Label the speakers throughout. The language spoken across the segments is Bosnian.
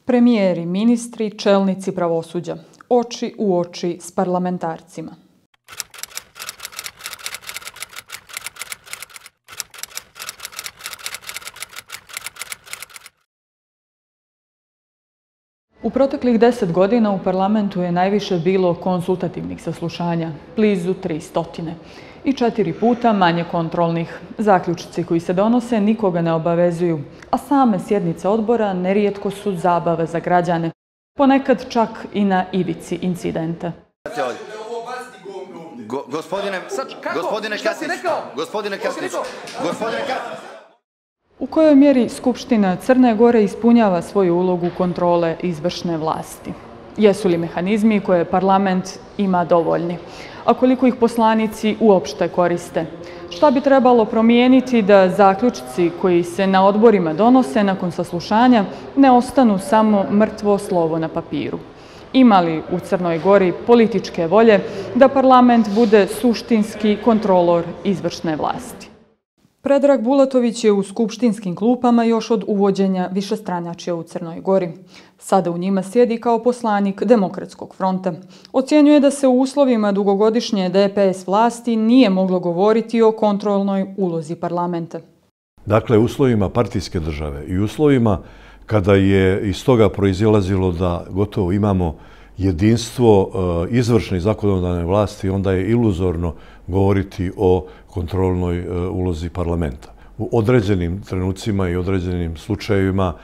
Speaker 1: Premijeri, ministri, čelnici pravosuđa. Oči u oči s parlamentarcima. U proteklih 10 godina u parlamentu je najviše bilo konsultativnih saslušanja, blizu 300. I 4 puta manje kontrolnih. Zaključci koji se donose nikoga ne obavezuju, a same sjednice odbora nerijetko su zabave za građane. Ponekad čak i na ivici incidenta.
Speaker 2: Gospodine Katnić.
Speaker 1: U kojoj mjeri Skupština Crne Gore ispunjava svoju ulogu kontrole izvršne vlasti? Jesu li mehanizmi koje parlament ima dovoljni? A koliko ih poslanici uopšte koriste? Šta bi trebalo promijeniti da zaključci koji se na odborima donose nakon saslušanja ne ostanu samo mrtvo slovo na papiru? Ima li u Crnoj Gori političke volje da parlament bude suštinski kontrolor izvršne vlasti? Predrag Bulatović je u skupštinskim klupama još od uvođenja višestranačja u Crnoj Gori. Sada u njima sjedi kao poslanik Demokratskog fronta. Ocjenjuje da se u uslovima dugogodišnje DPS vlasti nije moglo govoriti o kontrolnoj ulozi parlamenta.
Speaker 3: Dakle, u uslovima partijske države i uslovima kada je iz toga proizilazilo da gotovo imamo jedinstvo izvršne i zakonodavne vlasti, onda je iluzorno govoriti o kontrolnoj ulozi parlamenta. U određenim trenucima i određenim slučajevima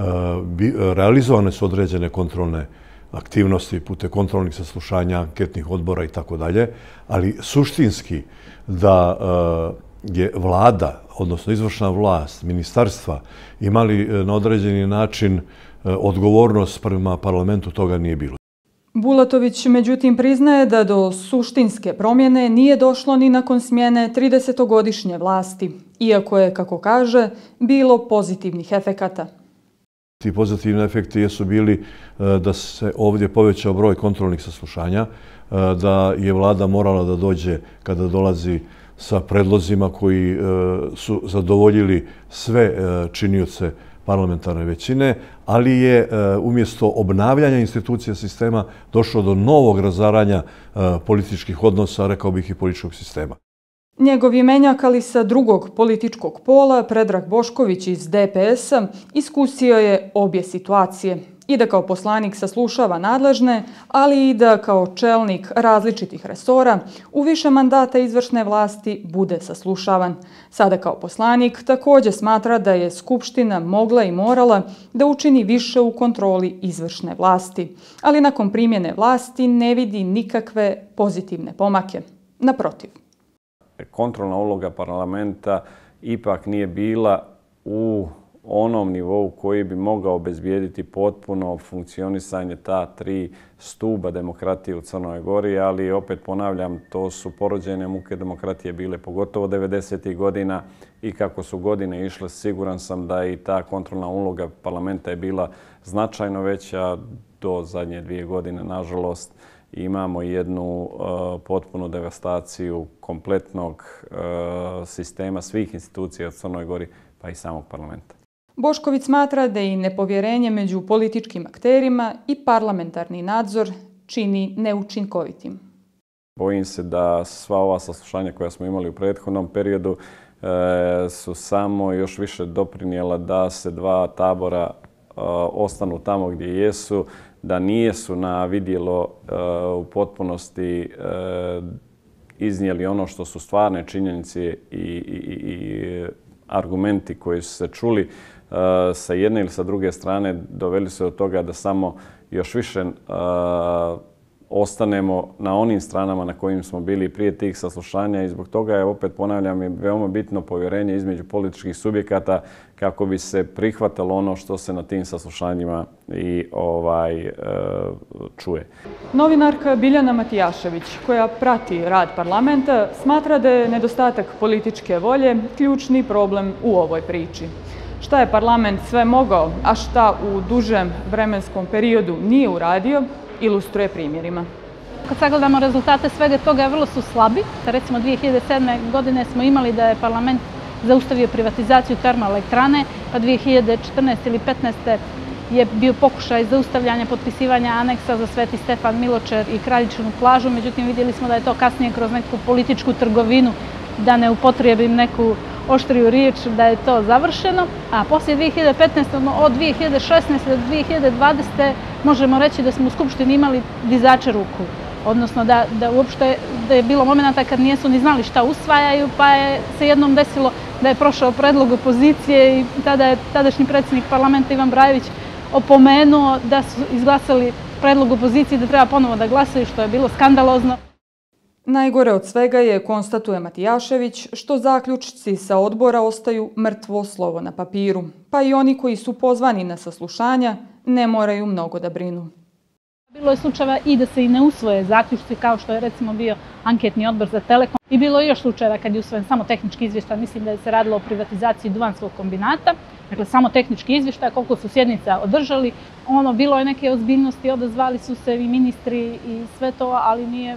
Speaker 3: realizovane su određene kontrolne aktivnosti putem kontrolnih saslušanja, anketnih odbora i tako dalje, ali suštinski da je vlada, odnosno izvršna vlast, ministarstva imali na određeni način odgovornost prema parlamentu, toga nije bilo.
Speaker 1: Bulatović međutim priznaje da do suštinske promjene nije došlo ni nakon smjene 30-godišnje vlasti, iako je, kako kaže, bilo pozitivnih efekata.
Speaker 3: Ti pozitivni efekti jesu bili da se ovdje povećao broj kontrolnih saslušanja, da je vlada morala da dođe kada dolazi sa predlozima koji su zadovoljili sve činioce parlamentarne većine, ali je umjesto obnavljanja institucija sistema došlo do novog razaranja političkih odnosa, rekao bih i političkog sistema.
Speaker 1: Njegov imenjak, ali sa drugog političkog pola, Predrag Bošković iz DPS-a, iskusio je obje situacije. I da kao poslanik saslušava nadležne, ali i da kao čelnik različitih resora u više mandata izvršne vlasti bude saslušavan. Sada kao poslanik također smatra da je Skupština mogla i morala da učini više u kontroli izvršne vlasti, ali nakon primjene vlasti ne vidi nikakve pozitivne pomake. Naprotiv.
Speaker 4: Kontrolna uloga parlamenta ipak nije bila u onom nivou koji bi mogao obezbijediti potpuno funkcionisanje ta 3 stuba demokratije u Crnoj Gori, ali opet ponavljam, to su porođene muke demokratije bile pogotovo 90. godina i kako su godine išle, siguran sam da i ta kontrolna uloga parlamenta je bila značajno veća. Do zadnje 2 godine, nažalost, imamo jednu potpunu devastaciju kompletnog sistema svih institucija u Crnoj Gori, pa i samog parlamenta.
Speaker 1: Bošković smatra da i nepovjerenje među političkim akterima i parlamentarni nadzor čini neučinkovitim.
Speaker 4: Bojim se da sva ova saslušanja koja smo imali u prethodnom periodu su samo još više doprinijela da se 2 tabora ostanu tamo gdje jesu, da nijesu na vidjelo u potpunosti iznijeli ono što su stvarne činjenice i argumenti koji su se čuli sa jedne ili sa druge strane, doveli se do toga da samo još više ostanemo na onim stranama na kojim smo bili prije tih saslušanja i zbog toga je, opet ponavljam, veoma bitno povjerenje između političkih subjekata kako bi se prihvatilo ono što se na tim saslušanjima i čuje.
Speaker 1: Novinarka Biljana Matijašević, koja prati rad parlamenta, smatra da je nedostatak političke volje ključni problem u ovoj priči. Šta je parlament sve mogao, a šta u dužem vremenskom periodu nije uradio, ilustruje primjerima.
Speaker 5: Kad sagledamo rezultate svega toga, vrlo su slabi. Recimo 2007. godine smo imali da je parlament zaustavio privatizaciju termoelektrane, pa 2014. ili 2015. je bio pokušaj zaustavljanja potpisivanja aneksa za Sveti Stefan Miločer i Kraljičinu plažu, međutim vidjeli smo da je to kasnije kroz neku političku trgovinu, da ne upotrijebim neku oštriju riječ, da je to završeno. A poslije 2015. od 2016. do 2020. možemo reći da smo u Skupštini imali dizače ruku. Odnosno da uopšte je bilo momenta kad nisu ni znali šta usvajaju, pa je se jednom desilo da je prošao predlog opozicije i tada je tadašnji predsjednik parlamenta Ivan Brajević opomenuo da su izglasali predlog opozicije da treba ponovo da glasaju, što je bilo skandalozno.
Speaker 1: Najgore od svega je, konstatuje Matijašević, što zaključci sa odbora ostaju mrtvo slovo na papiru, pa i oni koji su pozvani na saslušanja ne moraju mnogo da brinu.
Speaker 5: Bilo je slučajeva i da se i ne usvoje zaključci, kao što je recimo bio anketni odbor za Telekom. I bilo je još slučajeva kad je usvojen samo tehnički izvještaj, mislim da je se radilo o privatizaciji Duvanskog kombinata. Dakle, samo tehnički izvještaj, koliko su sjednica održali. Bilo je neke ozbiljnosti, odazvali su se i ministri i sve to, ali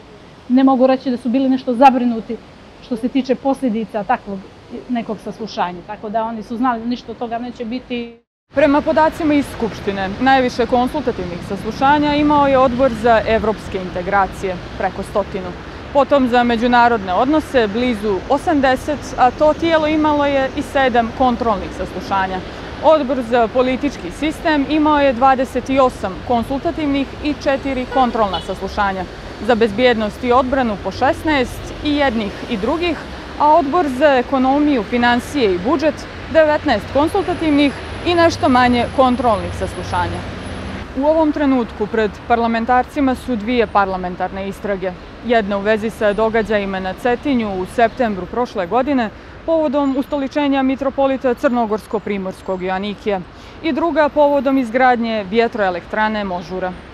Speaker 5: ne mogu reći da su bili nešto zabrinuti što se tiče posljedica takvog nekog saslušanja. Tako da oni su znali da ništa od toga neće biti.
Speaker 1: Prema podacima iz Skupštine, najviše konsultativnih saslušanja imao je Odbor za evropske integracije, preko 100. Potom za međunarodne odnose, blizu 80, a to tijelo imalo je i 7 kontrolnih saslušanja. Odbor za politički sistem imao je 28 konsultativnih i 4 kontrolna saslušanja. Za bezbjednost i odbranu po 16 i jednih i drugih, a Odbor za ekonomiju, financije i budžet 19 konsultativnih i nešto manje kontrolnih saslušanja. U ovom trenutku pred parlamentarcima su 2 parlamentarne istrage. Jedna u vezi sa događajima na Cetinju u septembru prošle godine povodom ustoličenja mitropolita Crnogorsko-Primorskog Joanikija i druga povodom izgradnje vjetroelektrane Možura.